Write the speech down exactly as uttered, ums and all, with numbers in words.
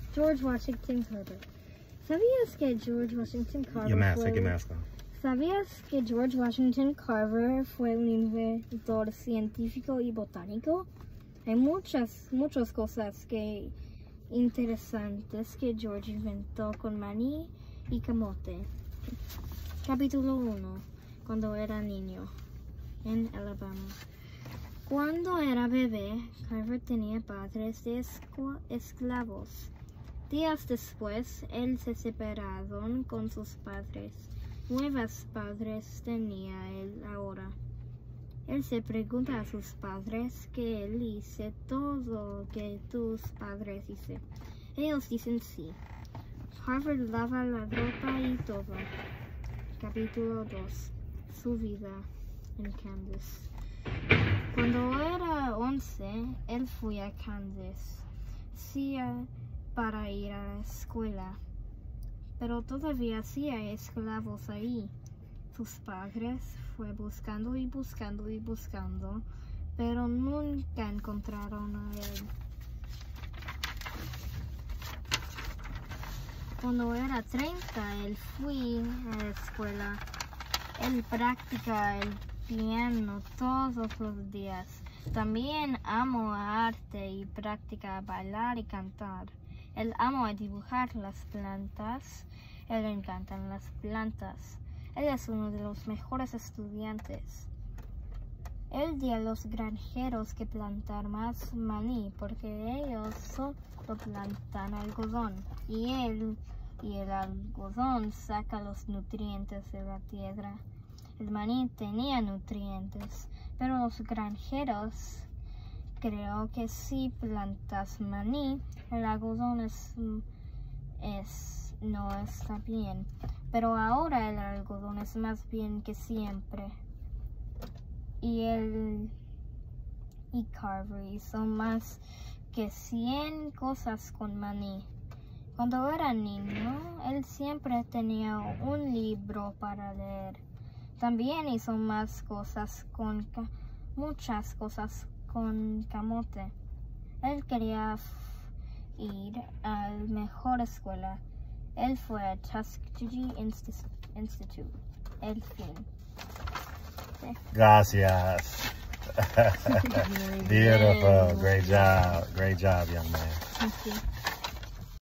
George Washington Carver. ¿Sabías que George Washington Carver Your mask, fue... take your mask off. ¿Sabías que George Washington Carver fue un inventor científico y botánico? Hay muchas, muchas cosas que interesantes que George inventó con maní y camote. Capítulo uno. Cuando era niño, en Alabama. Cuando era bebé, Carver tenía padres de esclavos. Días después, él se separaron con sus padres. Nuevos padres tenía él ahora. Él se pregunta a sus padres que él hice todo lo que tus padres hice. Ellos dicen sí. Carver lava la ropa y todo. Capítulo dos. Su vida en Kansas. Cuando era once, él fue a Kansas sí, para ir a la escuela, pero todavía hacía esclavos ahí. Sus padres fue buscando y buscando y buscando, pero nunca encontraron a él. Cuando era treinta, él fue a la escuela. Él practica el piano todos los días. También amo arte y practica bailar y cantar. Él ama dibujar las plantas. Él le encantan las plantas. Él es uno de los mejores estudiantes. Él di a los granjeros que plantar más maní porque ellos solo plantan algodón y él y el algodón saca los nutrientes de la tierra. El maní tenía nutrientes, pero los granjeros creo que si plantas maní, el algodón es, es, no está bien. Pero ahora el algodón es más bien que siempre. Y él y Carver hizo más que cien cosas con maní. Cuando era niño, él siempre tenía un libro para leer. También hizo más cosas con, muchas cosas con camote. Él quería ir a la mejor escuela. Él fue a Tuskegee Institute. El fin. ¿Sí? Gracias. Beautiful. Great job. Great job, young man. Thank you.